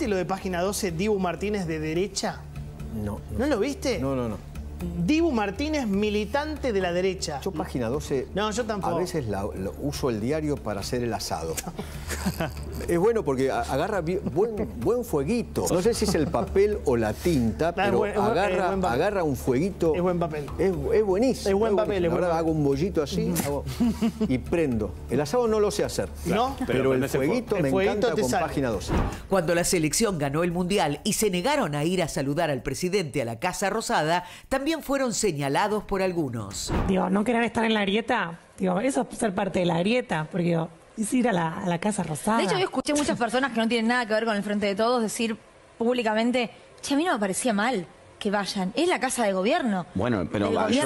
¿Viste lo de Página 12, Dibu Martínez de derecha? No. ¿No lo viste? No. Dibu Martínez, militante de la derecha. Yo Página 12... No, yo tampoco. A veces uso el diario para hacer el asado. Es bueno porque agarra buen fueguito. No sé si es el papel o la tinta, pero agarra un fueguito. Es buen papel. Es buenísimo. Es buen papel. Ahora hago un bollito así y prendo. El asado no lo sé hacer. ¿No? Pero el fueguito me encanta con Página 12. Cuando la selección ganó el Mundial y se negaron a ir a saludar al presidente a la Casa Rosada, también fueron señalados por algunos. Digo, no querer estar en la grieta, digo, eso es ser parte de la grieta, porque digo, es ir a la Casa Rosada. De hecho, yo escuché muchas personas que no tienen nada que ver con el Frente de Todos decir públicamente, che, a mí no me parecía mal que vayan, es la casa de gobierno. Bueno, pero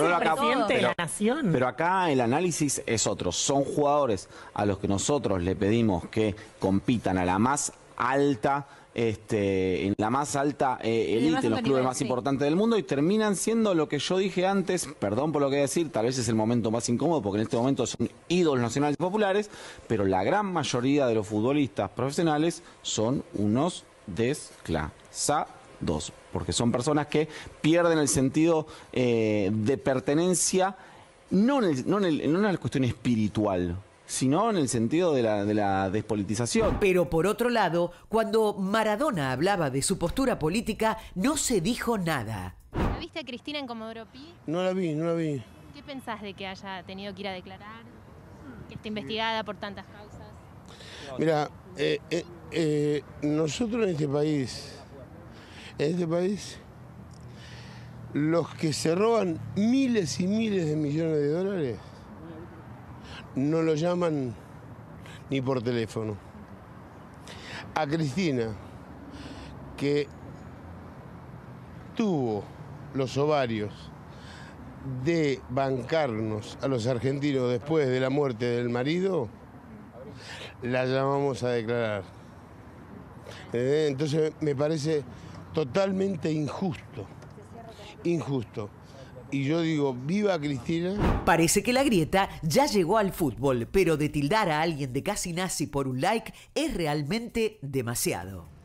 pero acá el análisis es otro. Son jugadores a los que nosotros le pedimos que compitan a la más alta, en la más alta élite, en los clubes más importantes del mundo, y terminan siendo lo que yo dije antes, perdón por lo que voy a decir, tal vez es el momento más incómodo porque en este momento son ídolos nacionales y populares, pero la gran mayoría de los futbolistas profesionales son unos desclasados, porque son personas que pierden el sentido de pertenencia, no en la cuestión espiritual, sino en el sentido de la despolitización. Pero por otro lado, cuando Maradona hablaba de su postura política, no se dijo nada. ¿La viste a Cristina en Comodoro Pi? No la vi. ¿Qué pensás de que haya tenido que ir a declarar? Que esté investigada por tantas causas. Mira, nosotros en este país, los que se roban miles y miles de millones de dólares, no lo llaman ni por teléfono. A Cristina, que tuvo los ovarios de bancarnos a los argentinos después de la muerte del marido, la llamamos a declarar. Entonces me parece totalmente injusto. Y yo digo, ¡viva Cristina! Parece que la grieta ya llegó al fútbol, pero de tildar a alguien de casi nazi por un like es realmente demasiado.